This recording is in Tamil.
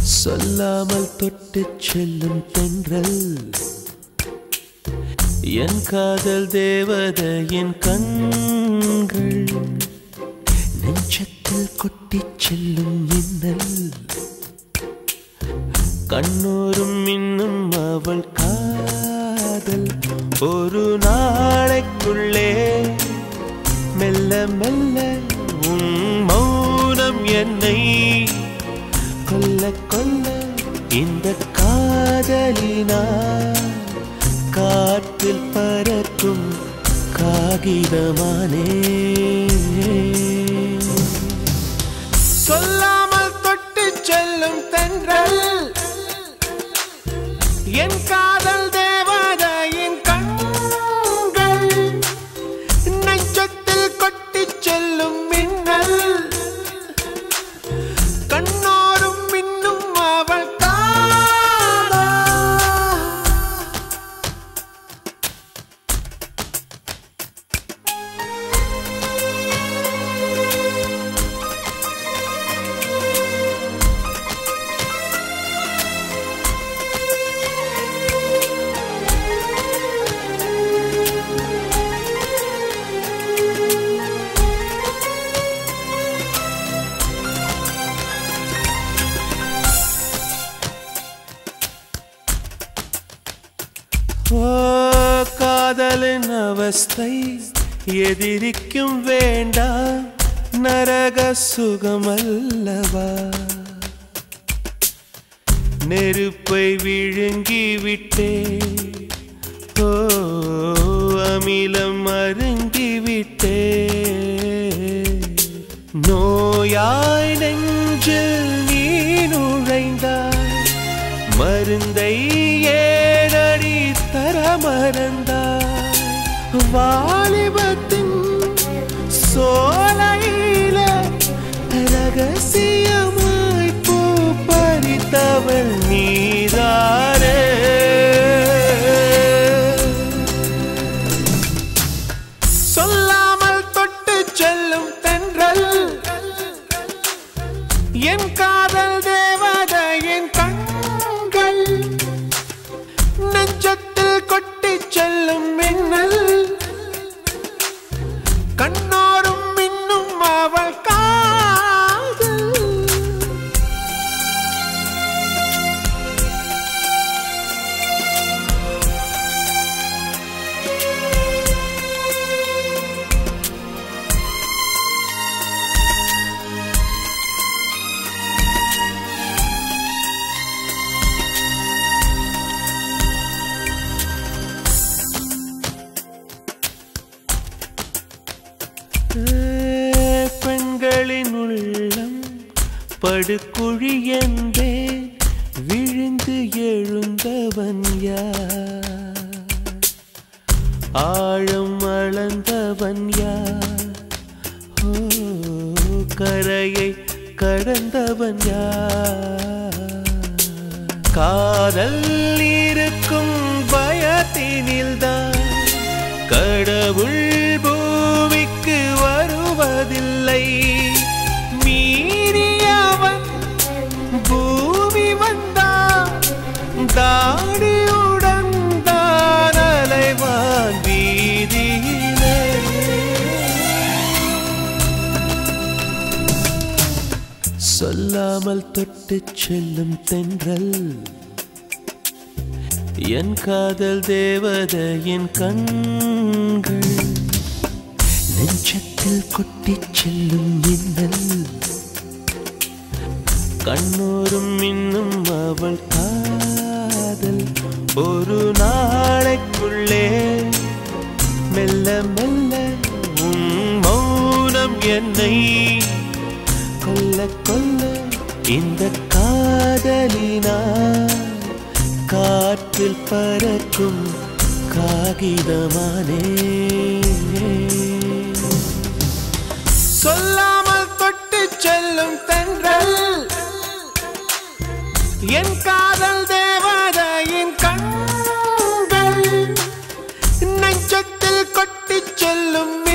சொல்லாமல் தொட்டு செல்லும் தென்றல் என் காதல் தேவதையின் கண்கள் நெஞ்சத்தில் கொட்டி செல்லும் மின்னல் கண்ணோரும் இன்னும் அவள் காதல் ஒரு நாளைக்குள்ளே மெல்ல மெல்ல உன் மௌனம் என்னை கொல்ல கொல்ல இந்த காதலினால் காற்றில் பறக்கும் காகிதமானே சொல்லாமல் தொட்டு செல்லும் தென்றல் என் காதல் தேவதையின் கண்கள் நெஞ்சத்தில் கொட்டி செல்லும் மின்னல் கண்ணோரும் இன்னும் அவள் காதலின் அவஸ்தை எதிரிக்கும் வேண்டாம் நரக சுகமல்லவா நெருப்பை விழுங்கிவிட்டே அமிலம் அருங்கிவிட்டே நோயாய் நெஞ்சில் நீ நுழைந்தாய் மருந்தை ஏனடி தர மறந்தாய் வாலிபத்தின் சோலையில ரகசியமாய் பூ பறித்தவள் நீதானே சொல்லாமல் தொட்டு செல்லும் தென்றல் என் காதல் தேவதையின் கண்கள் நெஞ்சத்தில் கொட்டி செல்லும் மின்னல் கண்ணோரும் இன்னும் அவள் காதல் பெண்களின் உள்ளம் படுகுழி என்றே விழுந்து எழுந்தவன் யார் ஆழம் அளந்தவன் யார் கரையை கடந்தவன் யார் காதல் இருக்கும் பயத்தினில்தான் கடவுள் பூமிக்கு வருவதில்லை மீறியவன் பூமி வந்தான் தாடியுடன் தான் அலைவான் வீதியிலே சொல்லாமல் தொட்டு செல்லும் தென்றல் என் காதல் தேவதையின் கண்கள் நெஞ்சத்தில் கொட்டி செல்லும் மின்னல் கண்ணோரும் இன்னும் அவள் காதல் ஒரு நாளைக்குள்ளே மெல்ல மெல்ல உன் மௌனம் என்னை கொல்ல கொல்ல இந்த காதலினால் காற்றில் பறக்கும் காகிதமானே சொல்லாமல் தொட்டு செல்லும் தென்றல் என் காதல் தேவதையின் கண்கள் நெஞ்சத்தில் கொட்டி செல்லும்